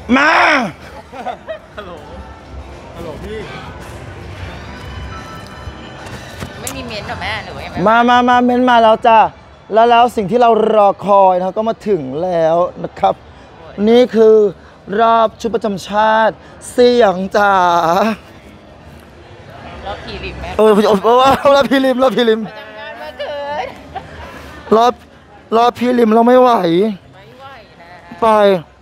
มาฮัลโหลพี่ไม่มีเม้นหรอแม่หรือว่ายังไงมาเม้นมาแล้วจ้าแล้วสิ่งที่เรารอคอยนะก็มาถึงแล้วนะครับนี่คือรอบชุดประจำชาติเสียงจ๋ารอบพีริมแม่รอบพีริมทำงานมาเกินรอบพีริมเราไม่ไหวนะไป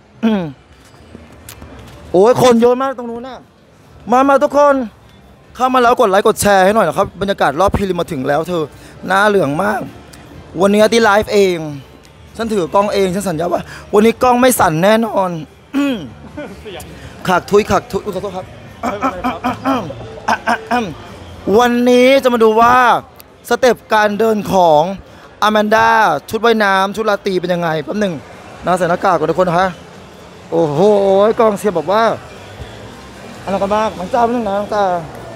โอ้ยคนเยอะมากตรงนู้นน่ะมาทุกคนเข้ามาแล้วกดไลค์กดแชร์ให้หน่อยนะครับบรรยากาศรอบพีริมมาถึงแล้วเธอหน้าเหลืองมากวันนี้ที่ไลฟ์เองฉันถือกล้องเองฉันสัญญาว่าวันนี้กล้องไม่สั่นแน่นอนขักทุยขอโทษครับวันนี้จะมาดูว่าสเต็ปการเดินของอแมนด้าชุดว่ายน้ำชุดราตรีเป็นยังไงแป๊บหนึ่งใส่หน้ากากก่อนทุกคนนะฮะโอ้โหกองเชียร์บอกว่าอะไรกันบ้างน้องจ้าแป๊บนึงนะน้องจ้า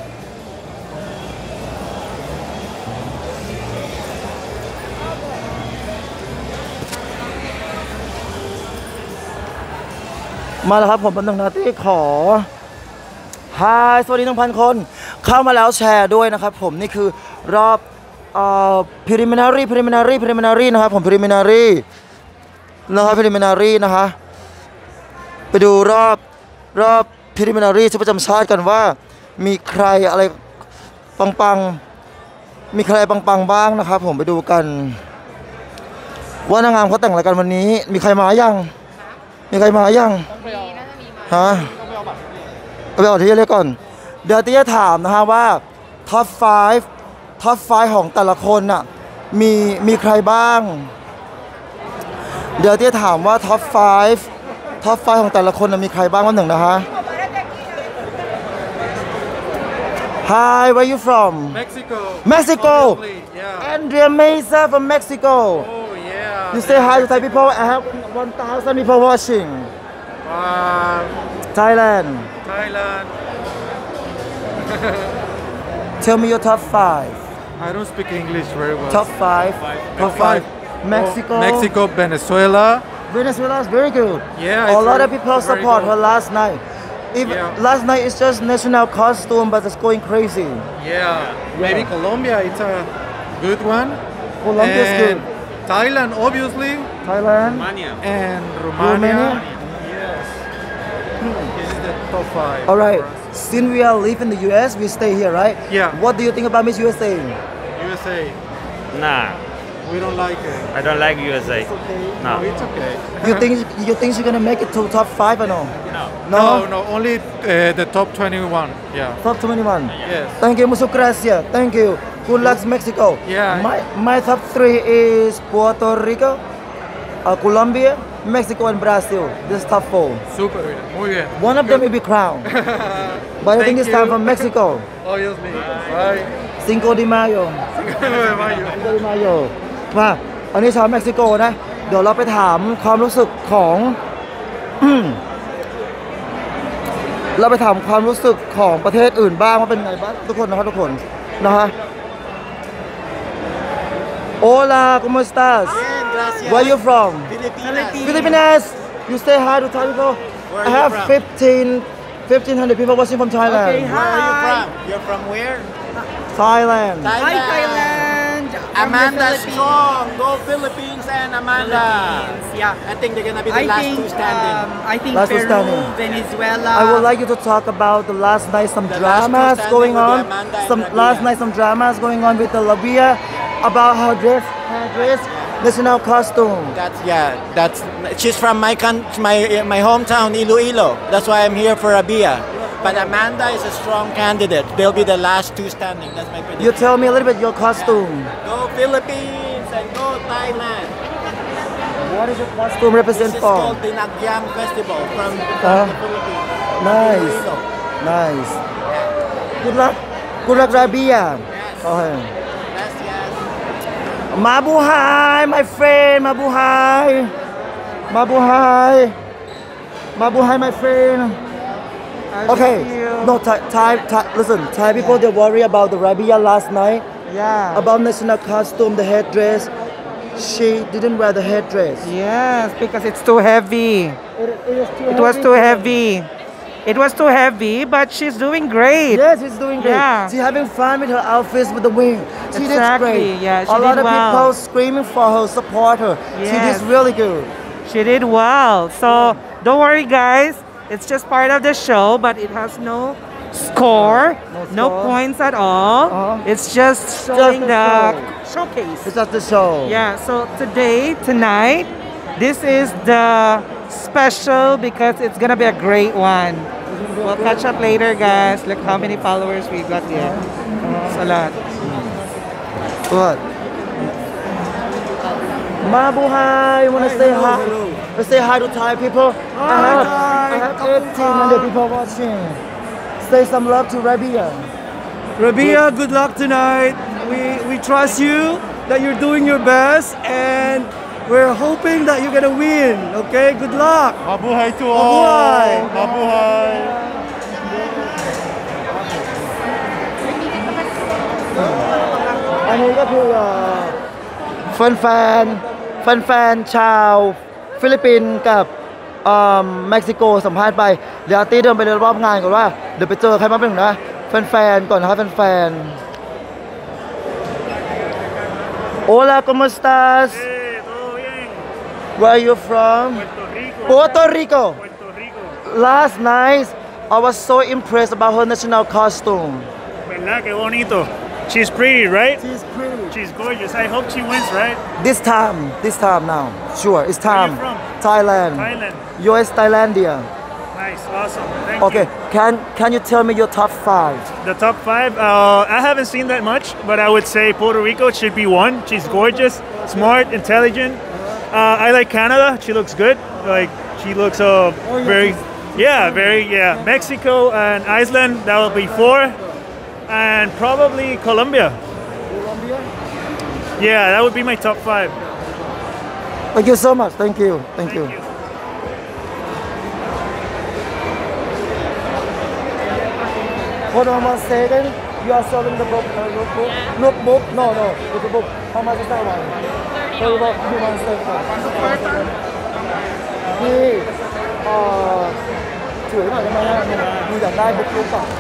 มาแล้วครับผมเป็นหนึ่งนาทีขอฮายสวัสดี 1,000 คนเข้ามาแล้วแชร์ด้วยนะครับผมนี่คือรอบpreliminary นะครับผม preliminary นะครับ preliminary นะฮะไปดูรอบ preliminary ชุดประจำชาติกันว่ามีใครอะไรปังมีใครปังบ้างนะครับผมไปดูกันว่านางงามเขาแต่งอะไรกันวันนี้มีใครมายังฮะไปเอาที่เรียกก่อนเดี๋ยวที่จะถามนะฮะว่าท็อป 5ของแต่ละคนน่ะมีใครบ้างเดี๋ยวที่จะถามว่าท็อป 5ของแต่ละคนน่ะมีใครบ้างวันหนึ่งนะฮะ Hi where you from Mexico yeah. Andrea Mesa from Mexico oh yeah you say hi to Thai people I have 1,000 people watching Thailand Tell me your top 5 I don't speak English very well Top 5 Mexico Venezuela is very good yeah a lot of people support her last night last night it's just national costume but it's going crazy maybe Colombia it's a good one Colombia is good Thailand obviously and Romania yes this is the top 5 alright since we are living in the US we stay here right what do you think about Miss USA Nah we don't like it I don't like USA it's okay no it's okay you think she's gonna make it to top 5 or no no only the top 21 top 21 yes thank you muchas gracias thank you good luck Mexico my top 3 is Puerto Rico Colombia Mexico and Brazil this is top 4 super muy bien one of them will be crowned but I think it's time for Mexico obviously bye Cinco de Mayo มาอันนี้ชาวเม็กซิโกนะเดี๋ยวเราไปถามความรู้สึกของประเทศอื่นบ้างว่าเป็นไงบ้างทุกคนนะครับทุกคนนะฮะ Hola ¿cómo estás Where are you from Philippines You say hi to Thai people I have 1,500 people watching from Thailand Okay, hi. Where are you from? You're from where? Thailand Hi, Thailand. Amanda Strong. Go Philippines and Amanda. Yeah. I think they're gonna be the last two standing. I think Last two Peru, standing. Venezuela. I would like you to talk about the last night some dramas going on. Some dramas going on with the Labia about her dress, national costume. That's she's from my hometown Iloilo. That's why I'm here for Rabia. But Amanda is a strong candidate. They'll be the last two standing. That's my prediction. You tell me a little bit your costume. Go Philippines and go Thailand. What is your costume represent This is for? called the Nagyang Festival from the Philippines. Nice. Iloilo. Nice. Good luck, Rabia. Yes. Okay. Yes. Mabuhay, my friend. Mabuhay, my friend. Okay, no, Thai, listen, Thai people, they worry about the Rabia last night. Yeah. About national costume, the headdress. she didn't wear the headdress. Yes, because it's too heavy. It was too heavy. It was too heavy, but she's doing great. Yes, she's doing great. Yeah. She's having fun with her outfits with the wing. She did Exactly, great. yeah, she a lot did of well. people screaming for her, support her. She Yes. did really good. She did well. So don't worry, guys. It's just part of the show, but it has no score, no score. points at all. Uh-huh. It's just showing the the show. showcase. It's just the show. Yeah, so tonight, this is the special because it's gonna be a great one. We'll catch up later, guys. Look how many followers we got here. It's a lot. Good. Mabuhay, you wanna say hi? Let's say hi to Thai people. I have 1800 people watching. Say some love to Rabia. Rabia, good luck tonight. We trust you that you're doing your best, and we're hoping that you're gonna win. Okay, good luck. Mabuhay to Mabuhay. all. Mabuhay. อันนี้ก็คือแฟนๆชาวฟิลิปปินส์กับเม็กซิโกสัมภาษณ์ไปเดี๋ยวอาร์ตี้เดินไปรอบงานก่อนว่าเดี๋ยวไปเจอใครมาเป็นหนึ่งนะแฟนๆก่อนนะครับแฟนๆ Hola, ¿cómo estás? Where are you from? Puerto Rico. Last night, I was so impressed about her national costume. ¿Verdad? Qué bonito. She's pretty, right? She's pretty. She's gorgeous. I hope she wins, right? This time now. Sure, it's Where are time. you from? Thailand. Thailand. US, Thailandia. Nice, awesome. Thank Okay, you. can you tell me your top 5? The top 5, I haven't seen that much, but I would say Puerto Rico should be 1. She's gorgeous, smart, intelligent. I like Canada. She looks good. Like she looks very. Mexico and Iceland, that will be 4. And probably Colombia. Yeah, that would be my top 5. Thank you so much. Thank you. Thank you. Hold on one second. You are selling the book. Notebook? No. It's a book. How much is that one? 30 bucks. You want to sell it? พี่ถือหน่อยได้ไหมฮะดูอยากได้บุ๊กลุกอ่ะ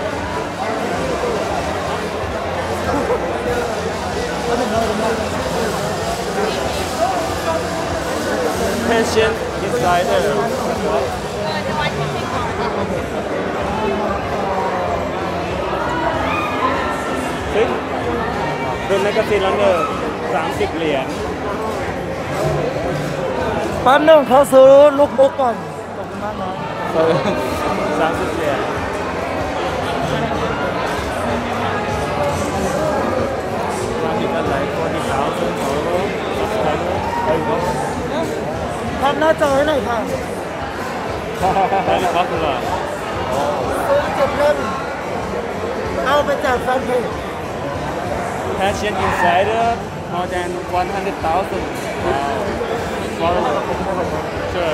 Pension insider. ซึ่งโดนแมกกาซีนแล้วเนี่ย30 เหรียญแป๊บนึงเขาซื้อลูกบุ๊กก่อนขอบคุณมากนะ 30 เหรียญทำหน้าจอให้หน่อยค่ะ Very popular. ซื้อ7 เล่มเอาไปแจกแฟนเพจ Passion insider, more than 100,000 followers. Sure.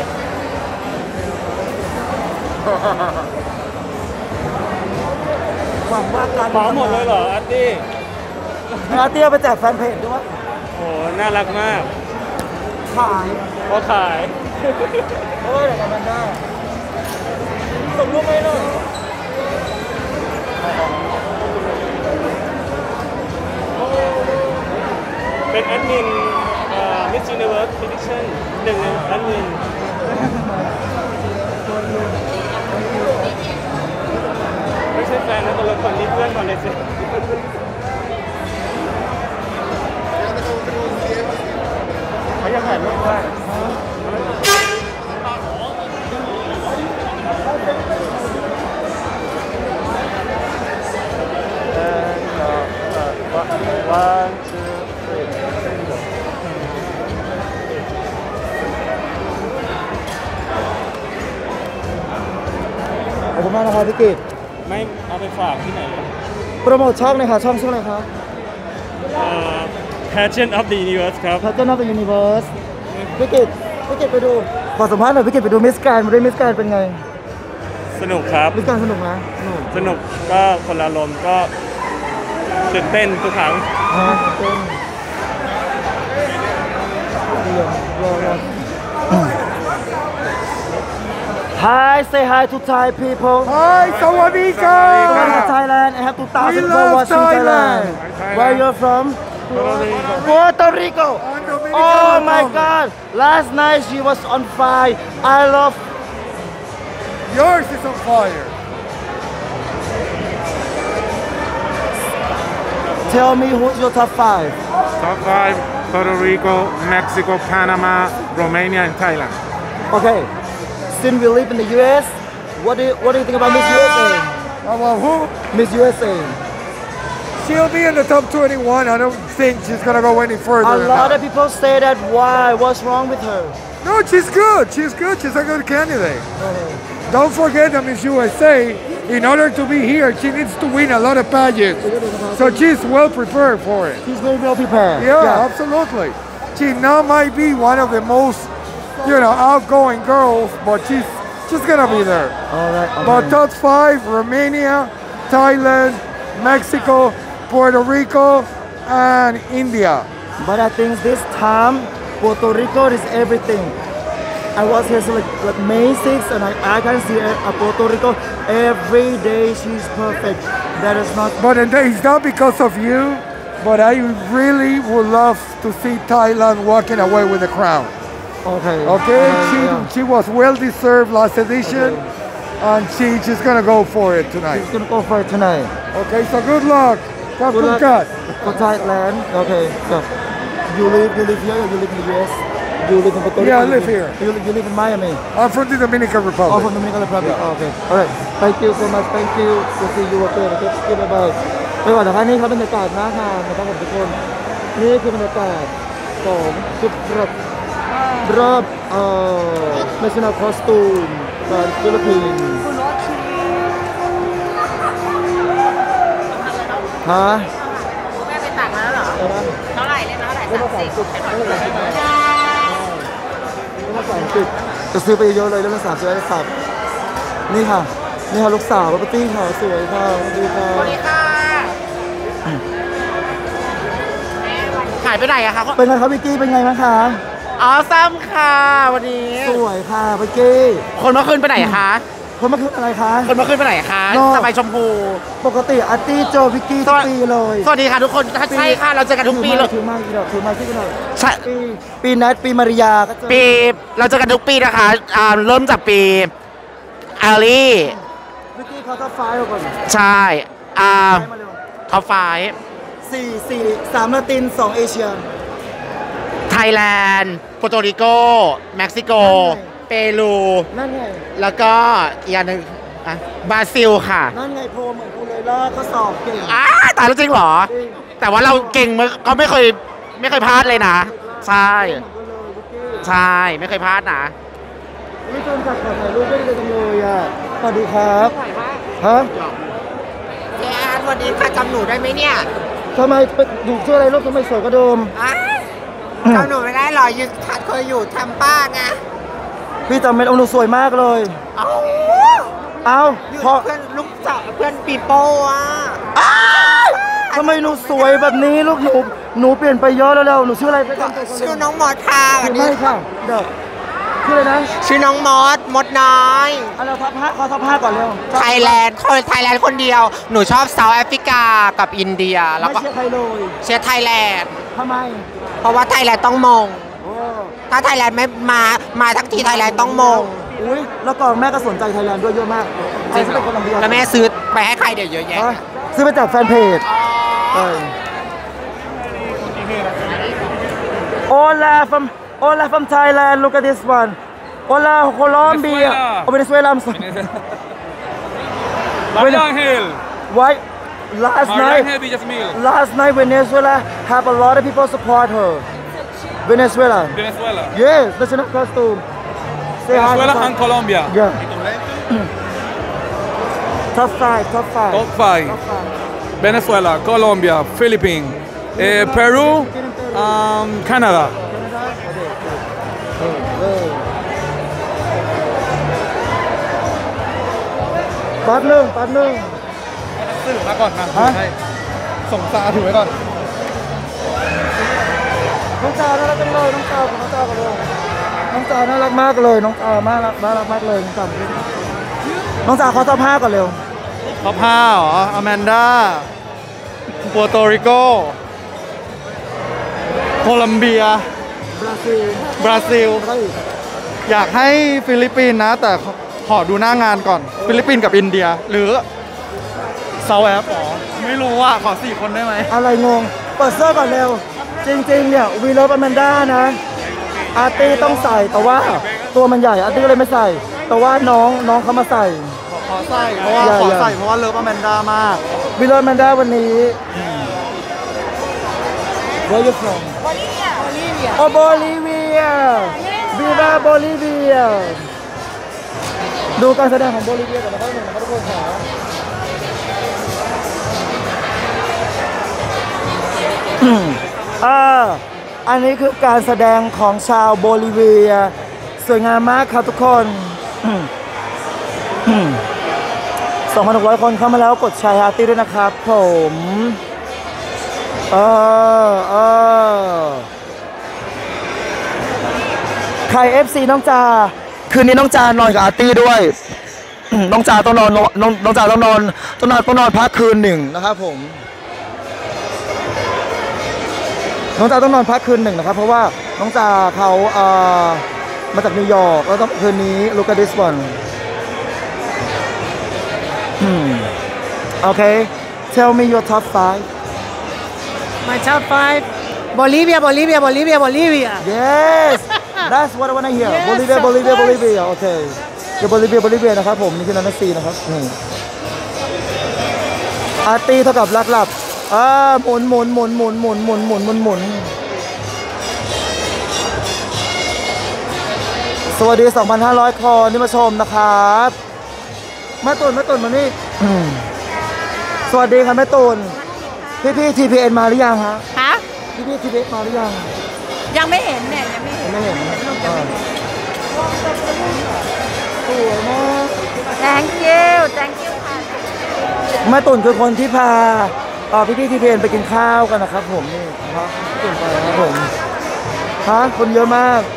หวังว่าการเหมาหมดเลยเหรออาร์ตี้อาร์ตี้เอาไปแจกแฟนเพจด้วยโอ้น่ารักมากขายพอขายเดี๋ยวกันได้ส่งรูปให้หน่อยเป็นแอดมินMiss Universe Prediction หนึ่งในแอดมินไม่ใช่แฟนนะคนละคนนี้เพื่อนก่อนเลยสิเขาอยากถ่ายรูปด้วยone, two, three. ขอบคุณมากนะครับพี่กิตไม่เอาไปฝากที่ไหนเลยโปรโมทช่องหน่อยค่ะช่องชื่ออะไรครับ Pageant of the Universe ครับ Pageant of the Universe พี่กิตไปดูขอสัมภาษณ์หน่อยพี่กิตไปดูมิสแกรนด์มาด้วยมิสแกรนด์เป็นไงสนุกครับมิสแกรนด์สนุกนะสนุกสนุกก็คนละลมณ์ก็ตื่นเต้นทุกครั้งเต้น Hi, say hi to Thai people. Hi, Sawadika. Welcome to Thailand. I have 2,000 We people love watching Thailand. Thailand. Where you're from? Puerto Rico. Oh my God! Last night she was on fire. I love. Yours is on fire. Tell me who's your top 5. Top 5, Puerto Rico, Mexico, Panama, Romania, and Thailand. Okay. Since we live in the U.S., what do you think about Miss USA? About who? Miss USA. She'll be in the top 21. I don't think she's gonna go any further. A than lot that. of people say that. Why? What's wrong with her? No, she's good. She's good. She's a good candidate. Don't forget that Miss USA, in order to be here, she needs to win a lot of pageants. So she's well prepared for it. She's very well prepared. Yeah, absolutely. She now might be one of the most, outgoing girls, but she's gonna be there. All right. But top 5, Romania, Thailand, Mexico, Puerto Rico, and India. But I think this time, Puerto Rico is everything. I was here like May 6th, and I can see Puerto Rico every day. She's perfect. That is not. But it's not because of you, but I really would love to see Thailand walking away with the crown. Okay. Okay, she was well deserved last edition, and she's gonna go for it tonight. She's gonna go for it tonight. Okay, so good luck. Good luck Kat. for Thailand. Okay. So you live here or you live in the US? You live in Puerto Rico? Yeah, I live here. You live in Miami? I'm from the Dominican Oh, Republic. from Dominican Republic. Oh, okay. All right. Thank you so much. Thank you to see you again. Okay. Bye-bye. ไปก่อนนะคะนี่ครับบรรยากาศหน้างานนะครับผมทุกคนนี่คือบรรยากาศของชุดรอบnational costume ของฟิลิปปินส์ฮะแม่ไปตักมาแล้วเหรอ เท่าไหร่เล่มละเท่าไหร่30เป็นหน่อยจะซื้อไปเยอะเลยเรื่องสามซื้อได้สับนี่ค่ะลูกสาวป้าตี้ค่ะสวยค่ะสวัสดีค่ะสวัสดีค่ะหายไปไหนอะคะเป็นไงครับวิกกี้เป็นไงบ้างคะอ๋อซ้ำค่ะวันนี้สวยค่ะวิกกี้คนเมื่อคืนไปไหนคะคนมาคืออะไรคะคนเมื่อคืนไปไหนคะนอกสบายชมพูปกติอาร์ตี้โจวิกกี้ทุกปีเลยสวัสดีค่ะทุกคนใช่ค่ะเราเจอกันทุกปีเลยถือไม้ที่กันหน่อยใช่ปีนัทปีมาริยาก็เจอปีเราเจอกันทุกปีนะคะเริ่มจากปีอาลีวิกกี้เขาท็อป5ก่อนใช่มาเร็วท็อปไฟ 3ละติน2เอเชียไทยแลนด์โปรโตริโกเม็กซิโก เปรูนั่นไงแล้วก็อีกอย่างหนึ่งบราซิลค่ะนั่นไงโพลเหมือนกูเลยลอกข้อสอบเก่งตายแล้วจริงเหรอ แต่ว่าเราเก่งมันก็ไม่เคยพลาดเลยนะ ใช่ ใช่ไม่เคยพลาดนะไม่ชวนจัดขอถ่ายรูปได้เลยจังเลยอ่ะสวัสดีครับฮะแอนวันนี้ค่ะจำหนูได้ไหมเนี่ยทำไมอยู่ชื่ออะไรลูกทำไมสวยกระโดมจำหนูไม่ได้หรอเคยอยู่ทำป้าไงพี่จำเป็นองค์หนูสวยมากเลย เอ้าอยู่เพราะเพื่อนลูกสาวเพื่อนปีโป้อะทำไมหนูสวยแบบนี้ลูกหนูเปลี่ยนไปเยอะแล้วหนูชื่ออะไรไปกันชื่อน้องมอสค่ะไม่ค่ะเดี๋ยวชื่ออะไรนะชื่อน้องมดน้อยเราทับผ้าขอทับผ้าก่อนเร็วไทยแลนด์คนเดียว หนูชอบเซาท์แอฟริกากับอินเดีย แล้วไม่ก็เชื่อใครเลยเชียร์ไทยแลนด์ทำไมเพราะว่าไทยแลนด์ต้องมงโอ้ถ้าไทยแลนด์ไม่มาทั้งทีไทยแลนด์ต้องมงอุ้ยแล้วก่อนแม่ก็สนใจไทยแลนด์ด้วยเยอะมากจริงเหรเป็นคนลำเบียงแล้วแม่ซื้อไปให้ใครเดี๋ยวเยอะแยะซื้อมาจากแฟนเพจใช่ Hola from Thailand. Look at this one. Hola Colombia. Oh, Venezuela. I'm sorry. Why? Last night Venezuela have a lot of people support her. Venezuela. Yes, national costume. Say hi. Venezuela and Colombia. Yeah. Top 5. Top 5. Venezuela, Colombia, Philippines, Peru, Canada. แป๊บนึงสื่อมาก่อนนะฮะส่งซาถือไว้ก่อนทำน้องจาน่ารักจังเลยน้องจาของน้องจากันเลยน้องจาน่ารักมากเลยน้องน่ารักมากเลยน้องจาน้องจาขอท็อป5ก่อนเร็วท็อป5เหรออแมนดาปัวโตริโกโคลัมเบียบราซิลอยากให้ฟิลิปปินส์นะแต่ขอดูหน้างานก่อนฟิลิปปินส์กับอินเดียหรือเซาท์แอฟหรอไม่รู้อ่ะขอ4คนได้ไหมอะไรงงเปิดเสื้อก่อนเร็วจริงๆเนี่ยวีเลอร์อแมนด้านะอาร์ตี้ต้องใส่แต่ว่าตัวมันใหญ่อาร์ตี้ก็เลยไม่ใส่แต่ว่าน้องเขามาใส่ขอใส่เพราะว่าขอใส่เพราะว่าเลิฟอแมนด้ามากวีเลอร์อแมนด้าวันนี้ Where you from? Bolivia. Oh, Bolivia. Viva Bolivia. ดูการแสดงของโบลิเวียกันนะครับทุกคนค่ะอันนี้คือการแสดงของชาวโบลิเวียสวยงามมากครับทุกคน 2,600 คนเข้ามาแล้วกดแชร์อาร์ตี้ด้วยนะครับผมใคร FC น้องจาคืนนี้น้องจานอนกับอาร์ตี้ด้วย น้องจาต้องนอนน้องจาต้องนอนพักคืน1นะครับผมน้องจาต้องนอนพักคืน1นะครับเพราะว่าน้องจาเขามาจากนิวยอร์กแล้วต้องคืนนี้ลูกาดิสบอนโอเค tell me your top 5 My top 5 Bolivia. Yes that's what I wanna hear Yes, Boliviaโอเคเดี๋ยวBoliviaนะครับผมนี่คือนันซีนะครับอาร์ตี้เท่ากับลักหลับหมุนสวัสดี 2,500 คนที่มาชมนะครับแม่ตุ่นมานี่สวัสดีครับแม่ตุ่นพี่ TPN มาหรือยังฮะพี่ TPN มาหรือยังยังไม่เห็นเนี่ยยังไม่เห็นสวยมาก Thank you แม่ตุ่นคือคนที่พาพี่ TPN ไปกินข้าวกันนะครับผมนี่ครับตุ่นไปครับผมคนเยอะมาก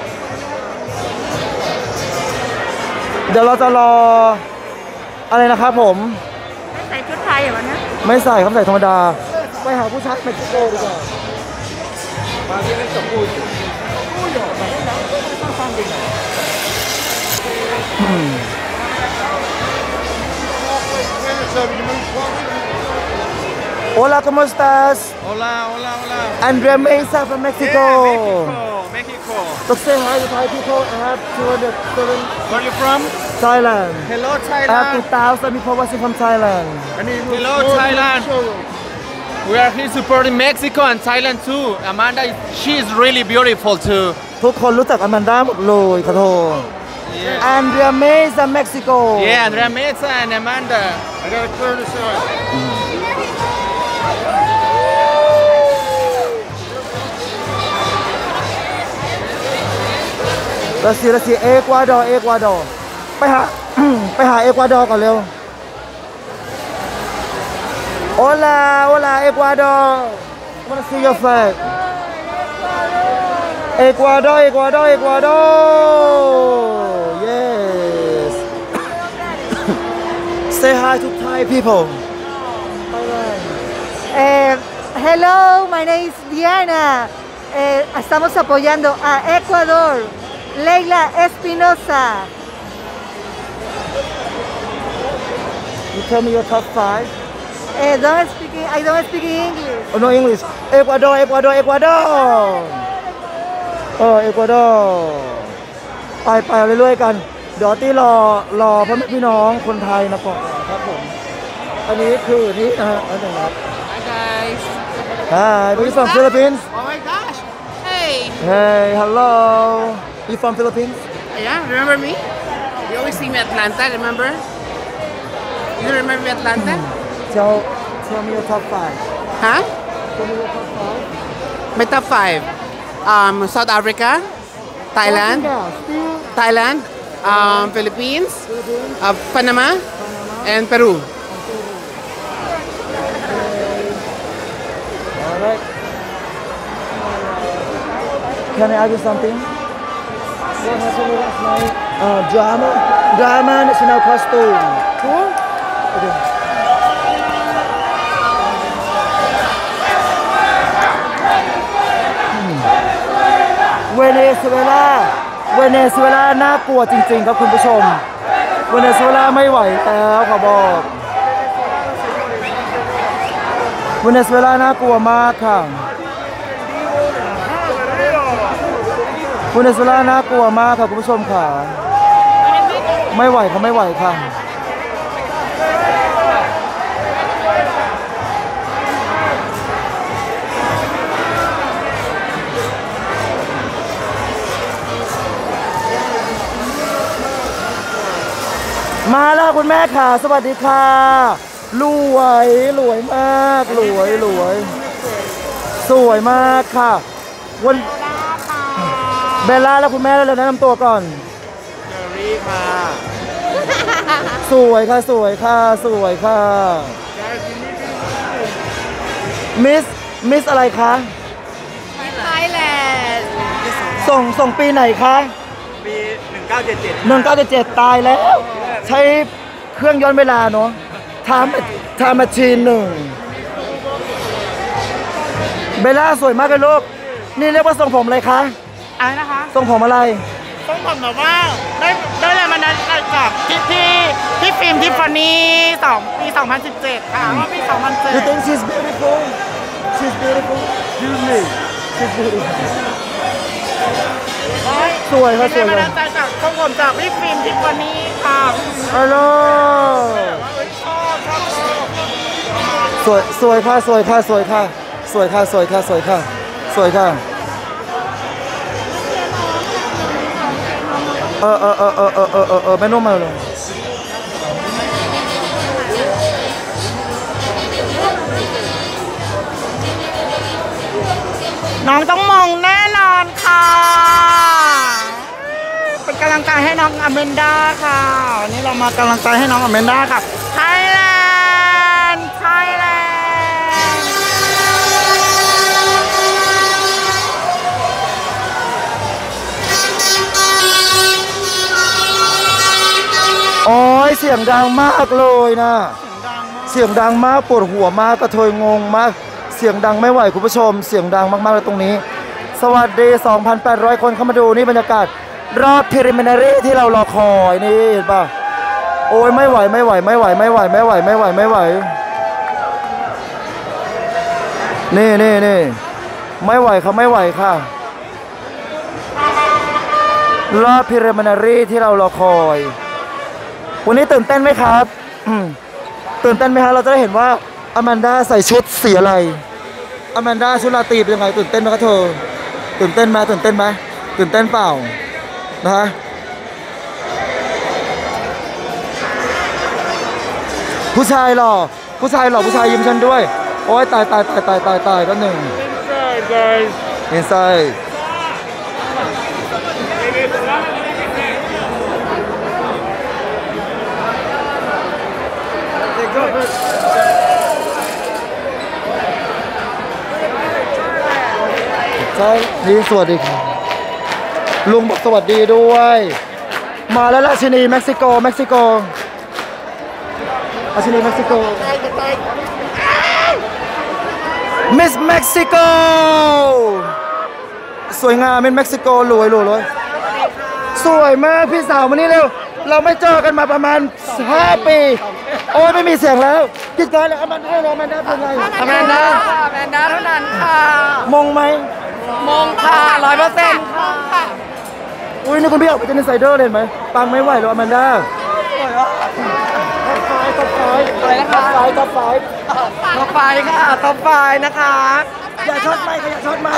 เดี๋ยวเราจะรออะไรนะครับผมใส่ชุดไทยเหรอนะไม่ใส่ครับใส่ธรรมดาไปหาผู้ชักเม็กซิโกดีกว่ามาที่นี่กับกูHola, ¿cómo estás? Hola. Andrea Mesa from Mexico. Mexico. Let's say hi to Thai people. I have 207. Where are you from? Thailand. Hello, I have Thailand. 2,000 people watching from Thailand. Hello, Thailand. We are here supporting Mexico and Thailand too. Amanda, she is really beautiful too. ทุกคนรู้จักอแมนด้าหมดเลยขอโทษ Andrea Mesa, Mexico. Yeah, Andrea Mesa and Amanda. I gotta clear this out. Let's see. Ecuador. ไปหา เอกวาดอร์ก่อนเร็ว Hola, Ecuador. I wanna see your flag. Ecuador. Yes. Say hi to Thai people. Hello, my name is Diana. Estamos apoyando a Ecuador. Leila Espinosa. You tell me your top 5. I don't speak English. Oh, no English. Ecuador. Ecuador.ไปเรื่อยๆกันเดี๋ยวที่รอพ่อแม่พี่น้องคนไทยนะก่อนครับผมอันนี้คือนี่นะฮะอันนี้ครับ Hi guys. Hi, are you from Philippines? Oh my gosh. Hey. Hey, hello. You from Philippines? Yeah, remember me? You always see me at Atlanta, remember? You remember me at Atlanta? Tell me your top 5. Huh? Tell me your top 5. My top 5. South Africa, Thailand, Philippines, Panama, and Peru. Alright. Can I ask you something? What happened last night? Drama national costume. Okay. เวเนซุเอลาน่ากลัวจริงๆครับคุณผู้ชมเวเนซุเอลาไม่ไหวแล้วขอบอกเวเนซุเอลาน่ากลัวมากค่ะเวเนซุเอลาน่ากลัวมากค่ะคุณผู้ชมค่ะไม่ไหวค่ะไม่ไหวค่ะมาแล้วคุณแม่ค่ะสวัสดีค่ะรวยมากรวยสวยมากค่ะวันเบลล่าแล้วคุณแม่แล้วแนะนำตัวก่อนเจอรี่ค่ะสวยค่ะมิสอะไรคะไทยแลนด์ส่งปีไหนคะปี1977ตายแล้วใช้เครื่องย้อนเวลาเนาะทำมาชีนหนึ่งเบลล่าสวยมากเลยลูกนี่เรียกว่าทรงผมอะไรคะอะไรนะคะทรงผมอะไรทรงผมแบบว่าได้แรงบันดาลใจจากที่ฟิล์มทิฟฟานี่ปี 2017 ค่ะว่าปี 2007 You think she's beautiful? She's beautiful? Excuse me. She's beautiful. สวยค่ะสวยเลยใจจากทรงผมจากพี่ฟิล์มทิฟฟานี่ค่ะฮัลโหลสวยค่ะไม่นุ่มมาเลยน้องต้องมองแน่นอนค่ะเป็นกำลังใจให้น้องอเมนดาค่ะวันนี้เรามากำลังใจให้น้องอเมนดาค่ะไทยแลนด์โอ้ยเสียงดังมากเลยนะเสียงดังมากปวดหัวมากกระเทยงงมากเสียงดังไม่ไหวคุณผู้ชมเสียงดังมากๆเลยตรงนี้สวัสดี 2,800 คนเข้ามาดูนี่บรรยากาศรอบ preliminary ที่เรารอคอยนี่เห็นป่ะโอ้ยไม่ไหวไม่ไหวนี่ไม่ไหวค่ะรอบ preliminary ที่เรารอคอยวันนี้ตื่นเต้นไหมครับตื่นเต้นไหมครับเราจะได้เห็นว่าอแมนดาใส่ชุดสีอะไรอแมนดาชุดราตรีเป็นยังไงตื่นเต้นไหมครับเธอตื่นเต้นไหมตื่นเต้นเปล่านะฮะผู้ชายหล่อผู้ชายยิ้มฉันด้วยโอ้ยตายก็หนึ่ง Inside guys Insideใช่นี่สวัสดีครับลุงบอกสวัสดีด้วยมาแล้วราชินีเม็กซิโกราชินีเม็กซิโกมิสเม็กซิโกสวยงามมิสเม็กซิโกรวยสวยมากพี่สาวมานี่เร็วเราไม่เจอกันมาประมาณ5 ปีโอ้ยไม่มีเสียงแล้วกิจการแล้วอแมนดาเป็นไงอแมนดาเท่านั้นค่ะมงไหมมงค่ะ 100% ค่ะอุ้ยนี่คุณพี่ออกไปเจนไซเดอร์เลยไหมปังไม่ไหวหรออแมนดาท็อปไฟอะไรนะคะท็อปไฟนะคะอย่าช็อตไม่ท็อปไฟ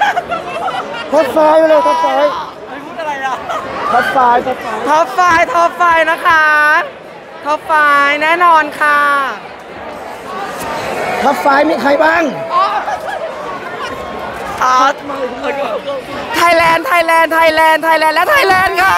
เลยท็อปไฟพูดอะไรอ่ะท็อปไฟนะคะท็อปไฟแน่นอนค่ะท็อปไฟมีใครบ้างไทยแลนด์และไทยแลนด์ค่ะ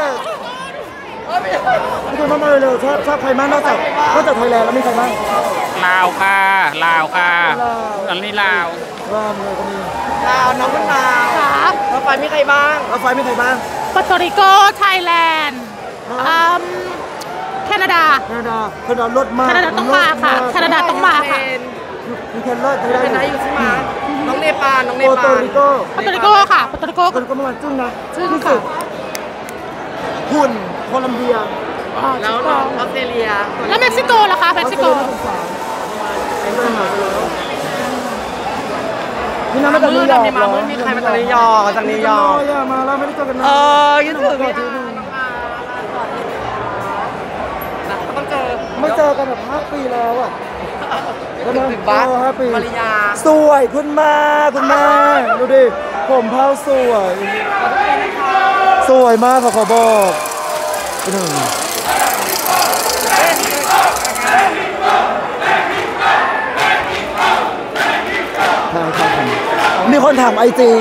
คุณมาเลยชอบใครบ้างนอกจากไทยแลนด์แล้วมีใครบ้างลาวค่ะลาวค่ะอันนี้ลาวรอบเลยก็มีลาวน้องคนลาวครับรถไฟมีใครบ้างรถไฟมีใครบ้างปอร์โตริโกไทยแลนด์แคนาดาแคนาดารถมากแคนาดาต้องมาค่ะแคนาดาต้องมาค่ะมีแคนเลิศไทยได้อยู่ใช่ไหมน้องเนปาลน้องเนโปรปาโตลริโกปอร์โตริโกค่ะปอร์โตริโกคนก็มาจึ้งนะซึ่งที่ค่ะสุดหุ่นโคลัมเบียแล้วน้องออสเตรเลียแล้วเม็กซิโกล่ะคะเม็กซิโกนี่น้ำมาจากนิวยอร์กมีมาเมื่อมีใครมาจากนิวยอร์กจากนิวยอร์กมาแล้วไม่ได้เจอกันนานคิดถึงพี่ต้องเจอไม่เจอกันแบบ5 ปีแล้วอ่ะถึงบ้าน 5 ปีมาริยาสวยคุณแม่ดูดิผมเผาสวยสวยมากขอบอกหนึ่งมีคนถามไอจี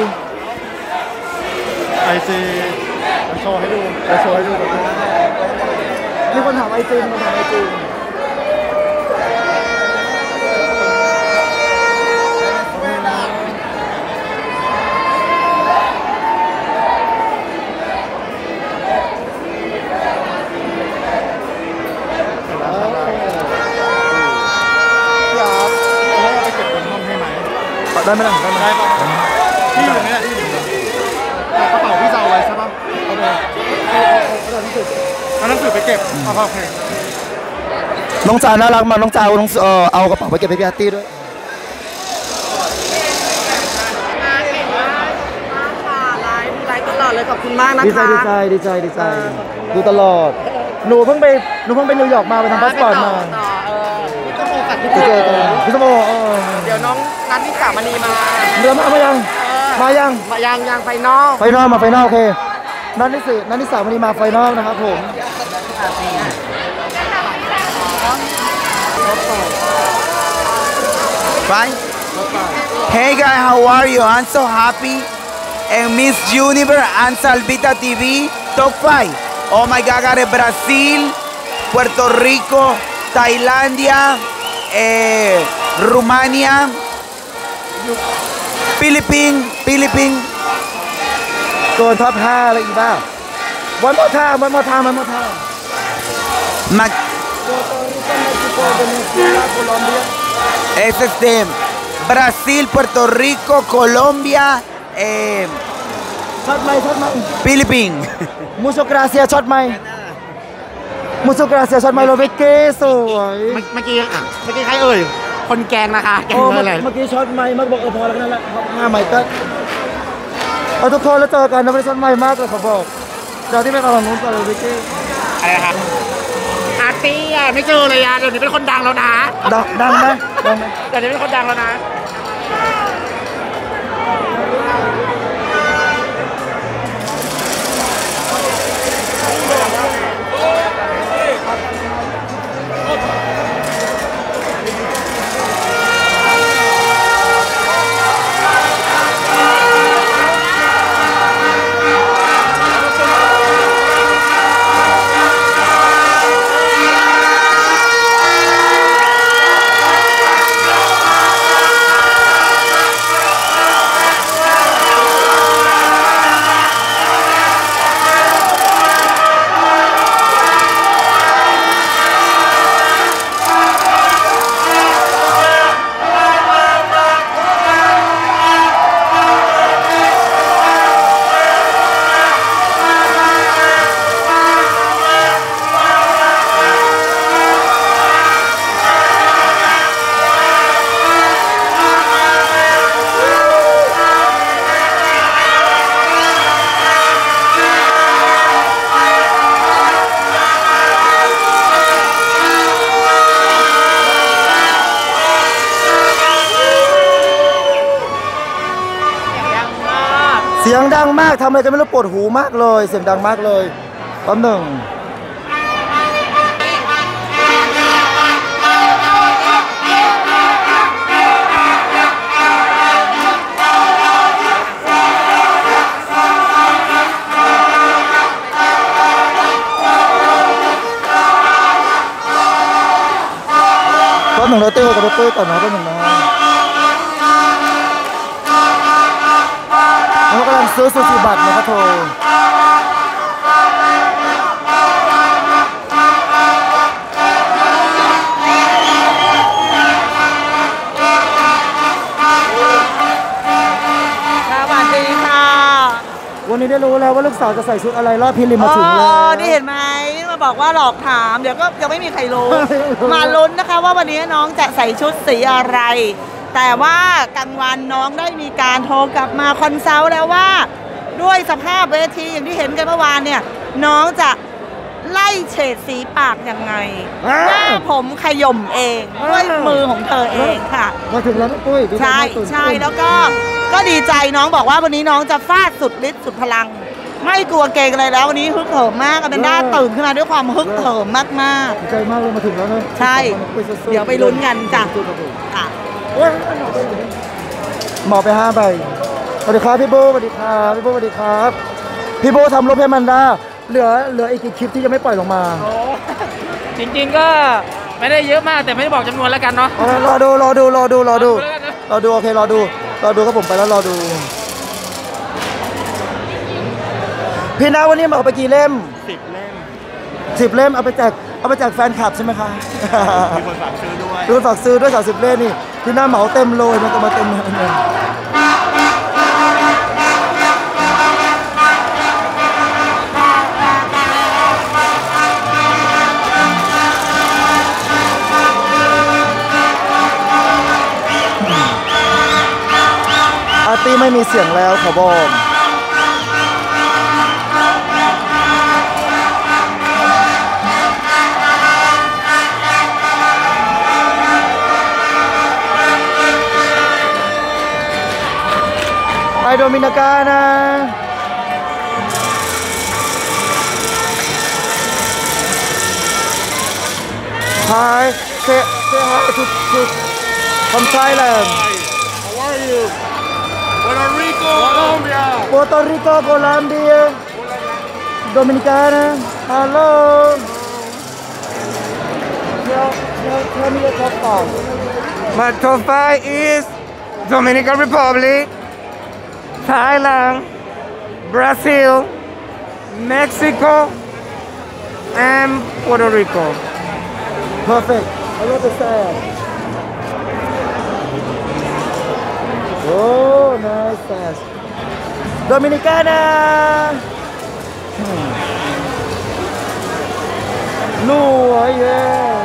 โชว์ให้ดูมีคนถามไอจีได้ไหมล่ะได้ปะที่อยู่เนี่ยกระเป๋าพี่จะเอาไว้ใช่ปะเอาหนังสือไปเก็บเอาโอเคน้องจาน่ารักมากน้องจาเอากระเป๋าไปเก็บให้พี่อาร์ตี้ด้วยไลฟ์ตลอดเลยขอบคุณมากนะคะดีใจดูตลอดหนูเพิ่งไปนิวยอร์กมาไปทำพาสปอร์ตมาพี่สมโอกับพี่เจอกันพี่สมโอเดี๋ยวน้องนัทนิสามณีมาเรือมายังยังไฟนอลมาไฟนอลโอเคนัทนิสาวันนี้มาไฟนอลนะครับผม Right? Hey guys, how are you? I'm so happy. And Miss Universe and Salvita TV Top 5. Oh my God, got Brasil, Puerto Rico, Tailandia, Rumania, Philippines. ตัวท็อป5อะไรอีกบ้างวันมอท่า Ese es de Brasil, Puerto Rico, Colombia, ช็อตไหม Philippines. Muchas gracias ช็อตไหม Muchas gracias ช็อตไหมโรเบเก้สวยเมื่อกี้ใครเอ่ยคนแกงนะคะแกงอะไรเมื่อกี้ช็อตไหมมากบอกพอแล้วนั่นแหละ5 ใหม่ก็เอาทุกคนแล้วเจอกันนะไม่ได้ช็อตไหมมากเลยขอบอกเดี๋ยวที่ไปกับฝั่งนู้นก่อนโรเบเก้อะไรนะคะอาร์ตี้อ่ะไม่เจอเลยอ่ะเดี๋ยวนี้เป็นคนดังแล้วนะดังไหมเดี๋ยวนี้เป็นคนดังแล้วนะเสียงดังมากทำอะไรกันไม่รู้ปวดหูมากเลยเสียงดังมากเลยแป๊บหนึ่งหนึ่งเราเต้กับเราเต้ก่อนนะแป๊บหนึ่งนะฮะเขากำลังซื้อซูชิบัตรนะครับโทวันนี้ได้รู้แล้วว่าลูกสาวจะใส่ชุดอะไรรอบพิริมมาถึงแล้วนี่เห็นไหมมาบอกว่าหลอกถามเดี๋ยวก็ยังไม่มีใครรู้ มาลุ้นนะคะว่าวันนี้น้องจะใส่ชุดสีอะไร แต่ว่ากลางวันน้องได้มีการโทรกลับมาคอนซัลท์แล้วว่าด้วยสภาพเวทีอย่างที่เห็นกันเมื่อวานเนี่ยน้องจะไล่เฉดสีปากยังไงหน้าผมขย่มเองด้วยมือของเธอเองค่ะมาถึงแล้วนะปุ้ยใช่แล้วก็ดีใจน้องบอกว่าวันนี้น้องจะฟาดสุดฤทธิ์สุดพลังไม่กลัวเกรงอะไรแล้ววันนี้ฮึกเหิมมากอแมนด้าตื่นขึ้นมาด้วยความฮึกเหิมมากๆดีใจมากเลยมาถึงแล้วนะใช่เดี๋ยวไปลุ้นกันจ้ะค่ะหมอไป5 ใบสวัสดีครับพี่โบสวัสดีครับพี่โบสวัสดีครับพี่โบทำรูปให้มันด้าเหลืออีกกี่คลิปที่ยังไม่ปล่อยลงมาจริงๆก็ไม่ได้เยอะมากแต่ไม่ได้บอกจำนวนแล้วกันเนาะรอดูโอเครอดูครับผมไปแล้วรอดูพี่นาวันนี้มาเอาไปกี่เล่ม10 เล่มเอาไปแจกแฟนคลับใช่ไหมคะมีคนฝากซื้อด้วย30 เล่มนี่พี่นาเหมาเต็มเลยมันก็มาเต็มเลยอาร์ตี้ไม่มีเสียงแล้วขอบอกไปโดมินิกานะ Hi say hi to from Thailand How are you Puerto Rico Colombia Dominicana Hello Tell me your top 5 My top 5 is Dominican Republic Thailand Brazil Mexico and Puerto Rico Perfect I love the sand Oh nice fast Dominicana No yeah